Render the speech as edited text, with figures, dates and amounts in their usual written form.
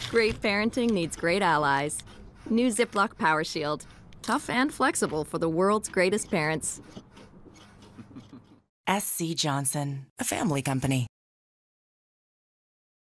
Great parenting needs great allies. New Ziploc Power Shield. Tough and flexible for the world's greatest parents. SC Johnson, a family company.